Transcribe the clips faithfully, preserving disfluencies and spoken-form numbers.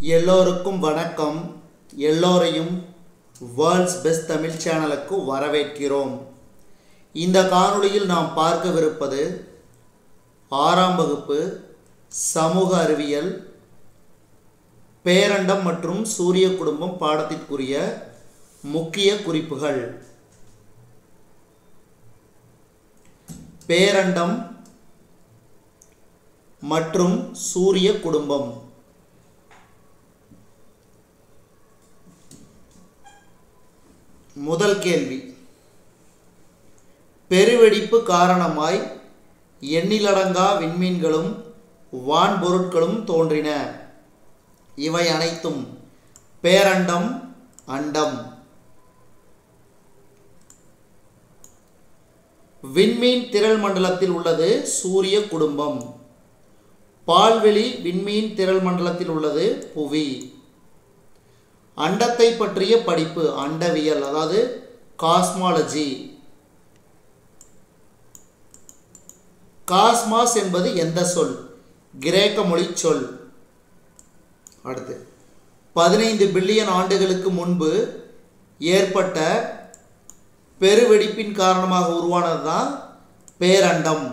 எல்லோருக்கும் வணக்கம். எல்லோரையும் வேர்ல்ட்ஸ் பெஸ்ட் தமிழ் சேனலுக்கு வரவேற்கிறோம். இந்த காணொளியில் நாம் பார்க்கவிருப்பது ஆறாம் வகுப்பு சமூக அறிவியல் பேரண்டம் மற்றும் சூரிய குடும்பம் பாடத்திற்குரிய முக்கிய குறிப்புகள். பேரண்டம் மற்றும் சூரிய குடும்பம். முதல் கேள்வி, பெருவெடிப்பு காரணமாய் எண்ணிலடங்கா விண்மீன்களும் வான்பொருட்களும் தோன்றின. இவை அனைத்தும் பேரண்டம், அண்டம். விண்மீன் திரள் மண்டலத்தில் உள்ளது சூரிய குடும்பம். பால்வெளி விண்மீன் திரள் மண்டலத்தில் உள்ளது புவி. அண்டத்தை பற்றிய படிப்பு அண்டவியல், அதாவது காஸ்மாலஜி. காஸ்மாஸ் என்பது எந்த சொல்? கிரேக்க மொழி சொல். அடுத்து, பதினைந்து பில்லியன் ஆண்டுகளுக்கு முன்பு ஏற்பட்ட பெருவெடிப்பின் காரணமாக உருவானதுதான் பேரண்டம்.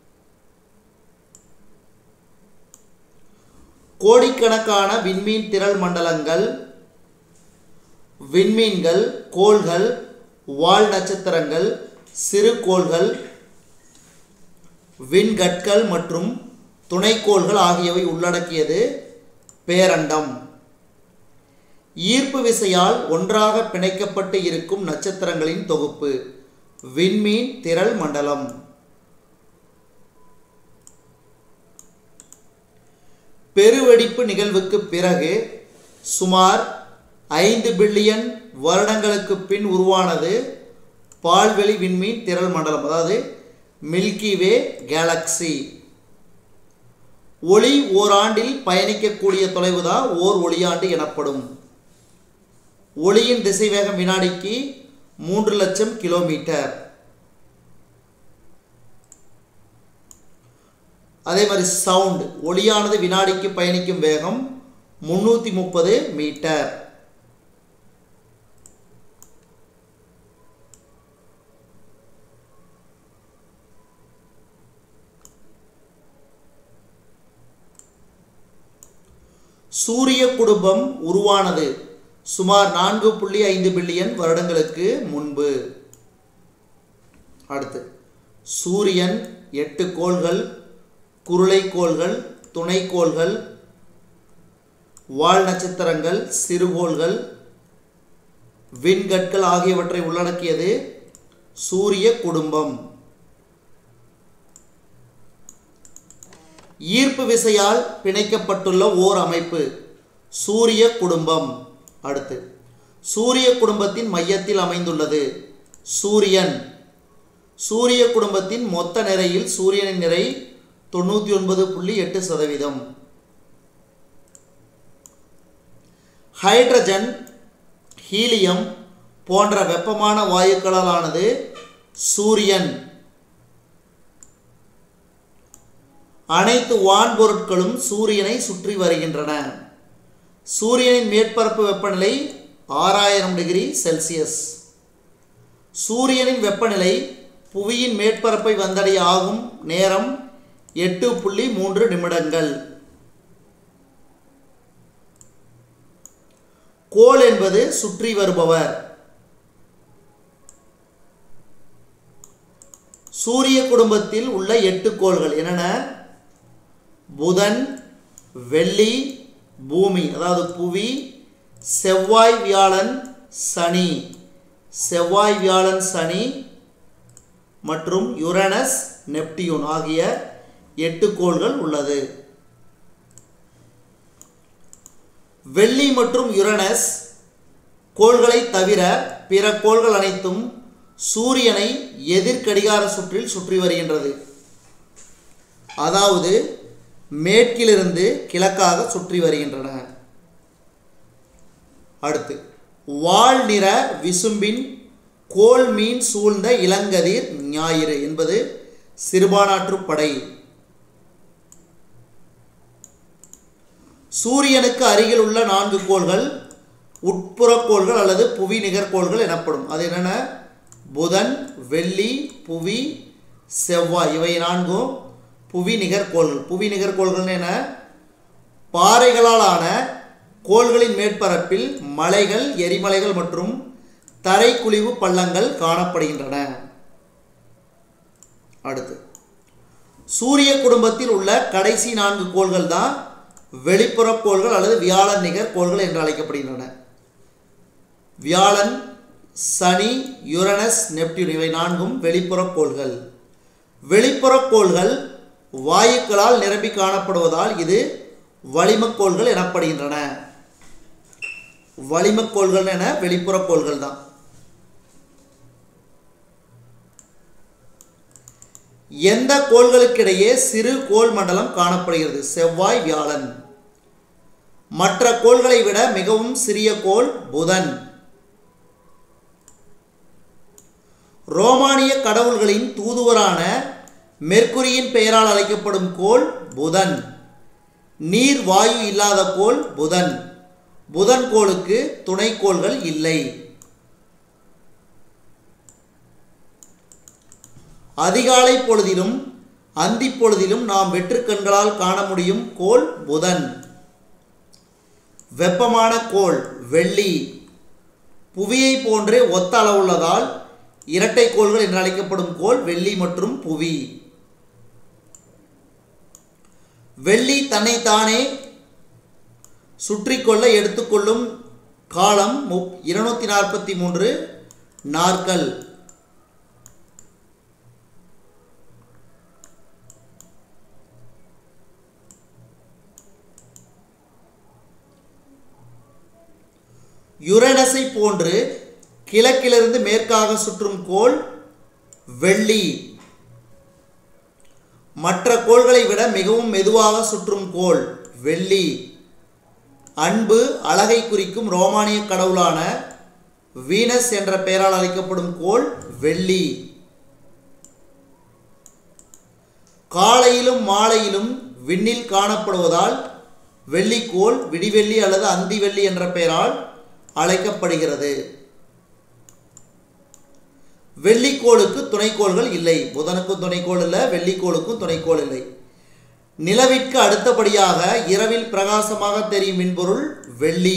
கோடிக்கணக்கான விண்மீன் திரள் மண்டலங்கள், விண்மீன்கள், கோள்கள், வால் நட்சத்திரங்கள், சிறு கோள்கள், விண்கற்கள் மற்றும் துணைக்கோள்கள் ஆகியவை உள்ளடக்கியது பேரண்டம். ஈர்ப்பு விசையால் ஒன்றாக பிணைக்கப்பட்டு இருக்கும் நட்சத்திரங்களின் தொகுப்பு விண்மீன் திரள் மண்டலம். பெருவெடிப்பு நிகழ்வுக்கு பிறகு சுமார் ஐந்து பில்லியன் வருடங்களுக்கு பின் உருவானது பால்வெளி விண்மீன் திரள் மண்டலம், அதாவது மில்கி வே கேலக்சி. ஒளி ஓராண்டில் பயணிக்கக்கூடிய தொலைவு தான் ஓர் ஒளியாண்டு எனப்படும். ஒளியின் திசைவேகம் வினாடிக்கு மூன்று லட்சம் கிலோமீட்டர். அதே மாதிரி சவுண்ட், ஒளியானது வினாடிக்கு பயணிக்கும் வேகம் முன்னூற்றி முப்பது மீட்டர். சூரிய குடும்பம் உருவானது சுமார் நான்கு புள்ளி ஐந்து பில்லியன் வருடங்களுக்கு முன்பு. அடுத்து, சூரியன், எட்டு கோள்கள், குருளைக்கோள்கள், துணைக்கோள்கள், வால் நட்சத்திரங்கள், சிறுகோள்கள், விண்கற்கள் ஆகியவற்றை உள்ளடக்கியது சூரிய குடும்பம். ஈர்ப்பு விசையால் பிணைக்கப்பட்டுள்ள ஓர் அமைப்பு சூரிய குடும்பம். அடுத்து, சூரிய குடும்பத்தின் மையத்தில் அமைந்துள்ளது சூரியன். சூரிய குடும்பத்தின் மொத்த நிறையில் சூரியனின் நிறை தொண்ணூற்றி ஒன்பது புள்ளி எட்டு சதவீதம். ஹைட்ரஜன், ஹீலியம் போன்ற வெப்பமான வாயுக்களால் ஆனது சூரியன். அனைத்து வான்பொருட்களும் சூரியனை சுற்றி வருகின்றன. சூரியனின் மேற்பரப்பு வெப்பநிலை ஆறாயிரம் டிகிரி செல்சியஸ். சூரியனின் வெப்பநிலை புவியின் மேற்பரப்பை வந்தடைய ஆகும் நேரம் எட்டு புள்ளி மூன்று நிமிடங்கள். கோள் என்பது சுற்றி வருபவர். சூரிய குடும்பத்தில் உள்ள எட்டு கோள்கள் என்னென்ன? புதன், வெள்ளி, பூமி அதாவது புவி, செவ்வாய், வியாழன், சனி, செவ்வாய், வியாழன், சனி மற்றும் யுரேனஸ், நெப்டியூன் ஆகிய எட்டு கோள்கள் உள்ளது. வெள்ளி மற்றும் யுரேனஸ் கோள்களை தவிர பிற கோள்கள் அனைத்தும் சூரியனை எதிர்கடிகார சுற்றில் சுற்றி வருகின்றது. அதாவது மேற்கிலிருந்து கிழக்காக சுற்றி வருகின்றன. அடுத்து, வால் நிற விசும்பின் கோள் மீன் சூழ்ந்த இளங்கதிர் ஞாயிறு என்பது சிறுபானாற்று படை. சூரியனுக்கு அருகில் உள்ள நான்கு கோள்கள் உட்புறக்கோள்கள் அல்லது புவி நிகர்கோள்கள் எனப்படும். அது என்னென்ன? புதன், வெள்ளி, புவி, செவ்வாய். இவை நான்கும் புவி நிகர்கோள்கள். புவி நிகர்கோள்கள் என பாறைகளால் ஆன கோள்களின் மேற்பரப்பில் மலைகள், எரிமலைகள் மற்றும் தரைக்குழிவு பள்ளங்கள் காணப்படுகின்றன. அடுத்து சூரிய குடும்பத்தில் உள்ள கடைசி நான்கு கோள்கள் தான் வெளிப்புற கோள்கள் அல்லது வியாழன் நிகர் கோள்கள் என்று அழைக்கப்படுகின்றன. வியாழன், சனி, யுரேனஸ், நெப்டியூன் இவை நான்கும் வெளிப்புற கோள்கள். வெளிப்புற கோள்கள் வாயுக்களால் நிரம்பி காணப்படுவதால் இது வளிமக்கோள்கள் எனப்படுகின்றன. வளிமக்கோள்கள் என வெளிப்புற கோள்கள் தான். எந்த கோள்களுக்கிடையே சிறு கோள் மண்டலம் காணப்படுகிறது? செவ்வாய், வியாழன். மற்ற கோள்களை விட மிகவும் சிறிய கோள் புதன். ரோமானிய கடவுள்களின் தூதுவரான மெர்க்குரியின் பெயரால் அழைக்கப்படும் கோள் புதன். நீர், வாயு இல்லாத கோள் புதன். புதன் கோளுக்கு துணைக்கோள்கள் இல்லை. அதிகாலை பொழுதிலும் அந்தி பொழுதிலும் நாம் வெற்றுக்கண்களால் காண முடியும் கோள் புதன். வெப்பமான கோள் வெள்ளி. புவியை போன்று ஒத்த அளவுள்ளதால் இரட்டை கோள்கள் என்று அழைக்கப்படும் கோள் வெள்ளி மற்றும் புவி. வெள்ளி தன்னைத்தானே சுற்றிக்கொள்ள எடுத்துக்கொள்ளும் காலம் இருநூத்தி நாற்பத்தி மூன்று நாட்கள். யுரேனஸை போன்று கிழக்கிலிருந்து மேற்காக சுற்றும் கோள் வெள்ளி. மற்ற கோள்களை விட மிகவும் மெதுவாக சுற்றும் கோள் வெள்ளி. அன்பு, அழகை குறிக்கும் ரோமானிய கடவுளான வீனஸ் என்ற பெயரால் அழைக்கப்படும் கோள் வெள்ளி. காலையிலும் மாலையிலும் விண்ணில் காணப்படுவதால் வெள்ளிக்கோள் விடிவெள்ளி அல்லது அந்தி வெள்ளி என்ற பெயரால் அழைக்கப்படுகிறது. வெள்ளிக்கோளுக்கு துணைக்கோள்கள் இல்லை. புதனுக்கும் துணைக்கோள் இல்லை, வெள்ளிக்கோளுக்கும் துணைக்கோள் இல்லை. நிலவிற்கு அடுத்தபடியாக இரவில் பிரகாசமாக தெரியும் மின்பொருள் வெள்ளி.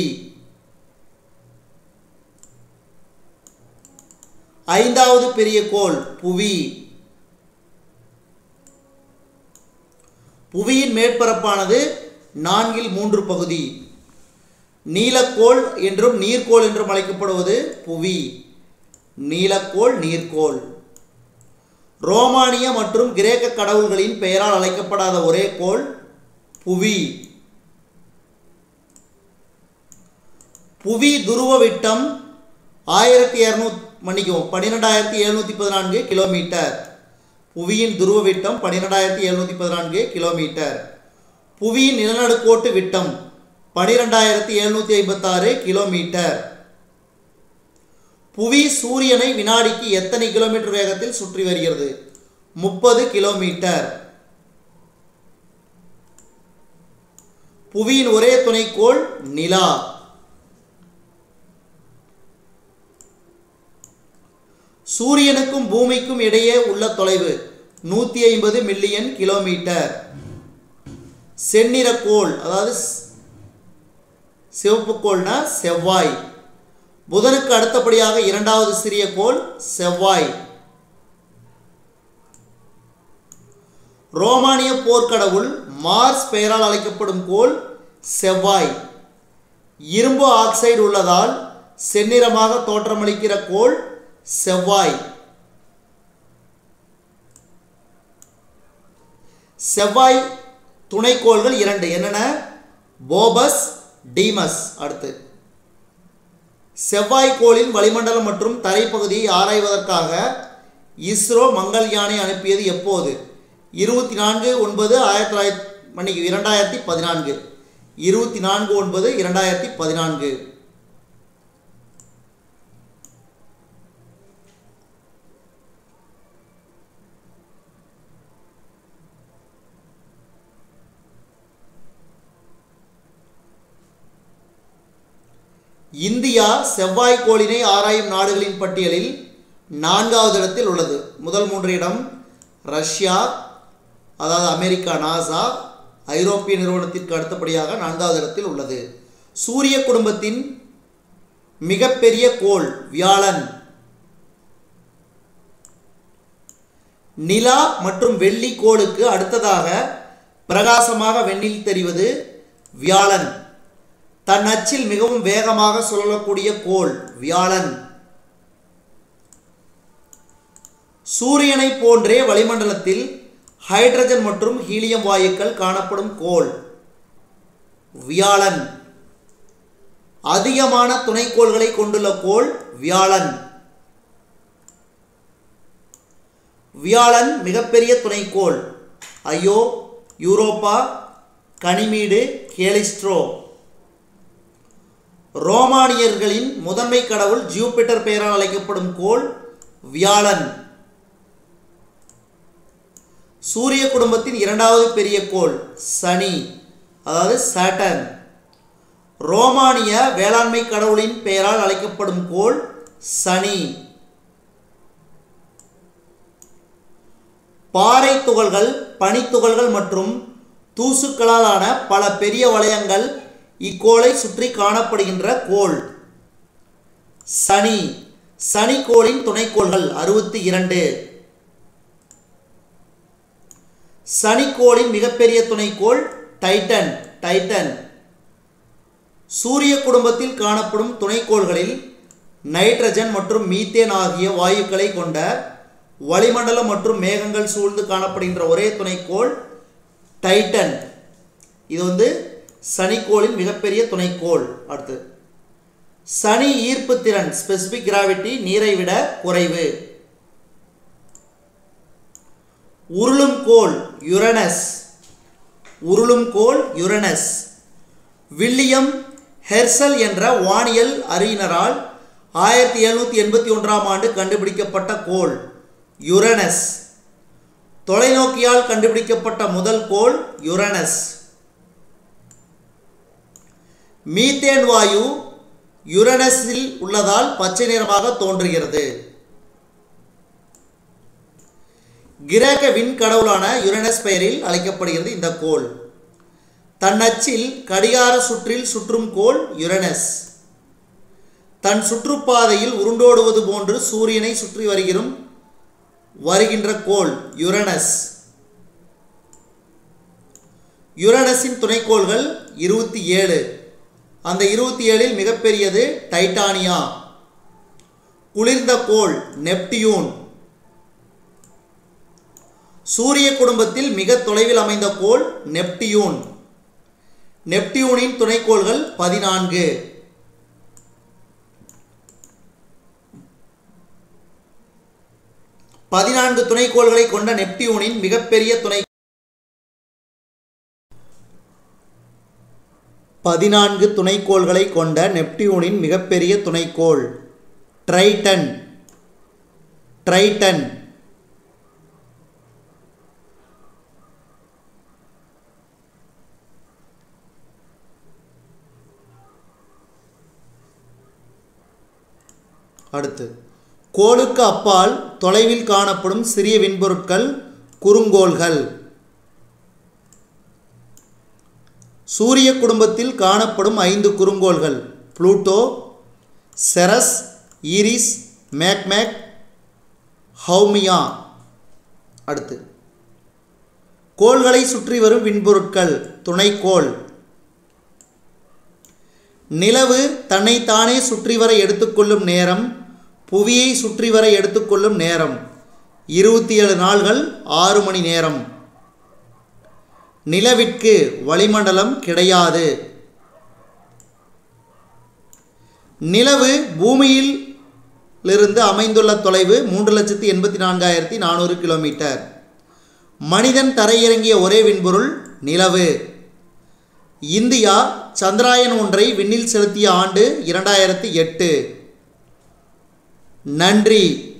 ஐந்தாவது பெரிய கோள் புவி. புவியின் மேற்பரப்பானது நான்கில் மூன்று பகுதி. நீலக்கோள் என்றும் நீர்க்கோள் என்றும் அழைக்கப்படுவது புவி. நீலக்கோள், நீர்க்கோள். ரோமானிய மற்றும் கிரேக்க கடவுள்களின் பெயரால் அழைக்கப்படாத ஒரே கோள் புவி. புவி துருவ விட்டம் ஆயிரத்தி இருநூத்தி மன்னிக்கும் பன்னிரெண்டாயிரத்தி எழுநூத்தி பதினான்கு கிலோமீட்டர். புவியின் துருவ விட்டம் பன்னிரெண்டாயிரத்தி எழுநூத்தி பதினான்கு கிலோமீட்டர். புவியின் நிலநடுக்கோட்டு விட்டம் பன்னிரெண்டாயிரத்தி எழுநூத்தி ஐம்பத்தி ஆறு கிலோமீட்டர். புவி சூரியனை வினாடிக்கு எத்தனை கிலோமீட்டர் வேகத்தில் சுற்றி வருகிறது? முப்பது கிலோமீட்டர். புவியின் ஒரே துணைக்கோள் நிலா. சூரியனுக்கும் பூமிக்கும் இடையே உள்ள தொலைவு நூற்றி ஐம்பது மில்லியன் கிலோமீட்டர். செந்நிறக்கோள் அதாவது சிவப்பு கோள்னா செவ்வாய். புதனுக்கு அடுத்தபடியாக இரண்டாவது சிறிய கோள் செவ்வாய். ரோமானிய போர்க்கடவுள் மார்ஸ் பெயரால் அழைக்கப்படும் கோள் செவ்வாய். இரும்பு ஆக்சைடு உள்ளதால் செந்நிறமாக தோற்றமளிக்கிற கோள் செவ்வாய். செவ்வாய் துணைக்கோள்கள் இரண்டு என்னென்ன? Phobos, Deimos. அடுத்து செவ்வாய்க்கோளின் வளிமண்டலம் மற்றும் தரைப்பகுதியை ஆராய்வதற்காக இஸ்ரோ மங்கள்யானை அனுப்பியது எப்போது? இருபத்தி நான்கு ஒன்பது ஆயிரத்தி தொள்ளாயிரத்தி மணிக்கு இரண்டாயிரத்தி பதினான்கு இருபத்தி நான்கு ஒன்பது இரண்டாயிரத்தி பதினான்கு. இந்தியா செவ்வாய்க்கோளினை ஆராயும் நாடுகளின் பட்டியலில் நான்காவது இடத்தில் உள்ளது. முதல் மூன்று இடம் ரஷ்யா, அதாவது அமெரிக்கா நாசா, ஐரோப்பிய நிறுவனத்திற்கு அடுத்தபடியாக நான்காவது இடத்தில் உள்ளது. சூரிய குடும்பத்தின் மிகப்பெரிய கோள் வியாழன். நிலா மற்றும் வெள்ளி கோளுக்கு அடுத்ததாக பிரகாசமாக வெண்ணில் தெரிவது வியாழன். தன் அச்சில் மிகவும் வேகமாக சுழலக்கூடிய கோள் வியாழன். சூரியனை போன்றே வளிமண்டலத்தில் ஹைட்ரஜன் மற்றும் ஹீலியம் வாயுக்கள் காணப்படும் கோள் வியாழன். அதிகமான துணைக்கோள்களை கொண்டுள்ள கோள் வியாழன். வியாழன் மிகப்பெரிய துணைக்கோள் ஐயோ, யூரோப்பா, கனிமீடு, கேலிஸ்ட்ரோ. ரோமானியர்களின் முதன்மை கடவுள் ஜூபிட்டர் பெயரால் அழைக்கப்படும் கோள் வியாழன். சூரிய குடும்பத்தின் இரண்டாவது பெரிய கோள் சனி, அதாவது சாட்டர்ன். ரோமானிய வேளாண்மை கடவுளின் பெயரால் அழைக்கப்படும் கோள் சனி. பாறை துகள்கள், பனித்துகள்கள் மற்றும் தூசுக்களால் ஆன பல பெரிய வளையங்கள் இக்கோளை சுற்றி காணப்படுகின்ற கோள் சனி. சனிக்கோளின் துணைக்கோள்கள் அறுபத்தி இரண்டு. சனிக்கோளின் மிகப்பெரிய துணைக்கோள் டைட்டன் டைட்டன். சூரிய குடும்பத்தில் காணப்படும் துணைக்கோள்களில் நைட்ரஜன் மற்றும் மீத்தேன் ஆகிய வாயுக்களை கொண்ட வளிமண்டலம் மற்றும் மேகங்கள் சூழ்ந்து காணப்படுகின்ற ஒரே துணைக்கோள் டைட்டன். இது வந்து சனிக்கோளின் மிகப்பெரிய துணைக்கோள். அடுத்து சனி ஈர்ப்பு திறன் ஸ்பெசிபிக் கிராவிட்டி நீரை விட குறைவு. உருளும் கோள் யுரேனஸ். உருளும் கோள் யுரேனஸ். வில்லியம் ஹெர்சல் என்ற வானியல் அறிஞரால் ஆயிரத்தி எழுநூற்றி எண்பத்தி ஒன்றாம் ஆண்டு கண்டுபிடிக்கப்பட்ட கோள் யுரேனஸ். தொலைநோக்கியால் கண்டுபிடிக்கப்பட்ட முதல் கோள் யுரேனஸ். மீத்தேன் வாயு யுரேனஸில் உள்ளதால் பச்சை நிறமாக தோன்றுகிறது. கிரேக்க விண்கடவுளான யுரேனஸ் பெயரில் அழைக்கப்படுகிறது இந்த கோள். தன் அச்சில் கடிகார சுற்றில் சுற்றும் கோள் யுரேனஸ். தன் சுற்றுப்பாதையில் உருண்டோடுவது போன்று சூரியனை சுற்றி வருகிறோம் வருகின்ற கோள் யுரேனஸ். யுரேனஸின் துணைக்கோள்கள் இருபத்தி ஏழு. அந்த இருபத்தி ஏழில் மிகப்பெரியது டைட்டானியா. குளிர்ந்த கோள் நெப்டியூன். சூரிய குடும்பத்தில் மிக தொலைவில் அமைந்த கோள் நெப்டியூன். நெப்டியூனின் துணைக்கோள்கள் பதினான்கு. பதினான்கு துணைக்கோள்களை கொண்ட நெப்டியூனின் மிகப்பெரிய துணை பதினான்கு துணைக்கோள்களை கொண்ட நெப்டியூனின் மிகப்பெரிய துணைக்கோள் ட்ரைட்டன். ட்ரைட்டன். அடுத்து கோளுக்கு அப்பால் தொலைவில் காணப்படும் சிறிய விண்பொருட்கள் குறுங்கோள்கள். சூரிய குடும்பத்தில் காணப்படும் ஐந்து குறுங்கோள்கள் Pluto, Ceres, Eris, Makemake, Haumea. அடுத்து கோள்களை சுற்றி வரும் விண்பொருட்கள் துணைக்கோள். நிலவு தன்னைத்தானே சுற்றி வர எடுத்துக்கொள்ளும் நேரம் புவியை சுற்றி வர எடுத்துக்கொள்ளும் நேரம் இருபத்தி ஏழு நாள்கள் ஆறு மணி நேரம். நிலவிற்கு வளிமண்டலம் கிடையாது. நிலவு பூமியில் இருந்து அமைந்துள்ள தொலைவு மூன்று லட்சத்தி எண்பத்தி நான்காயிரத்தி நானூறு கிலோமீட்டர். மனிதன் தரையிறங்கிய ஒரே விண்பொருள் நிலவு. இந்தியா சந்திராயன் ஒன்றை விண்ணில் செலுத்திய ஆண்டு இரண்டாயிரத்தி எட்டு. நன்றி.